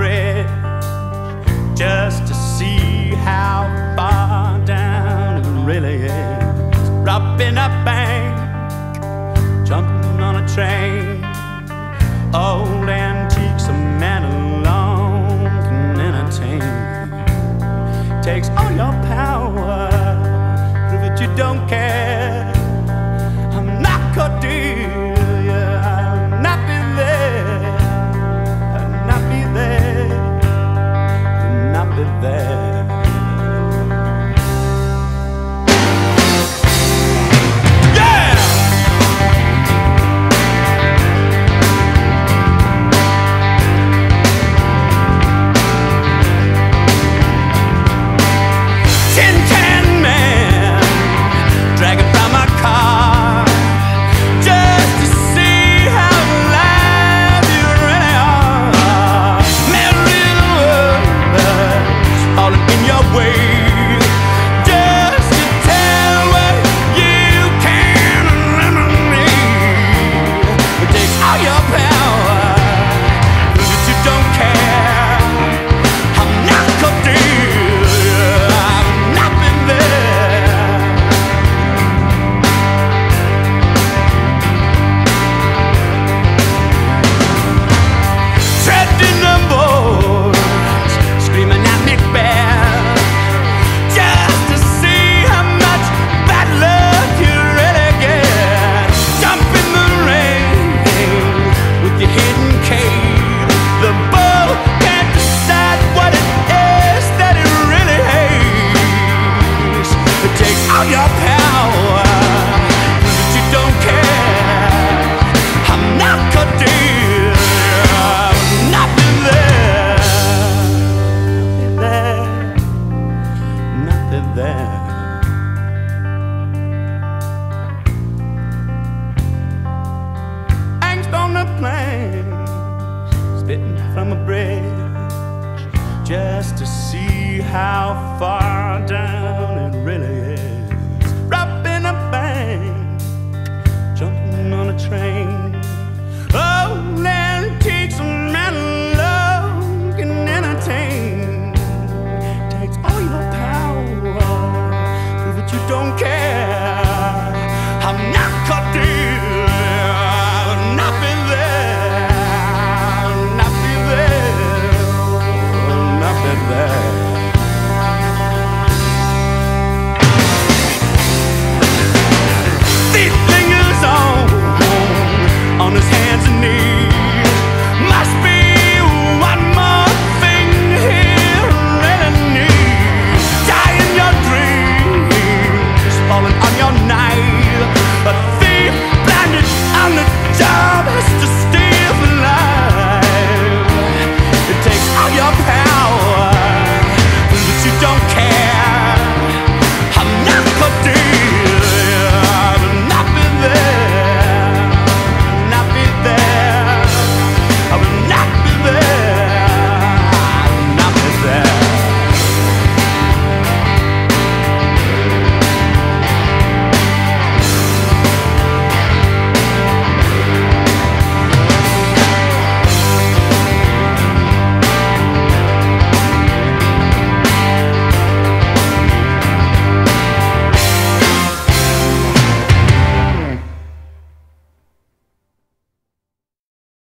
bridge just to see how far down it really is. Robbing a bank, jumping on a train. Old antiques a man alone can entertain. Takes all your power, prove that you don't care. I'm not Cordelia, I'll not be there. I'll not be there, I'll not be there. From a bridge just to see how far down it really is. Robbing a bank, jumping on a train.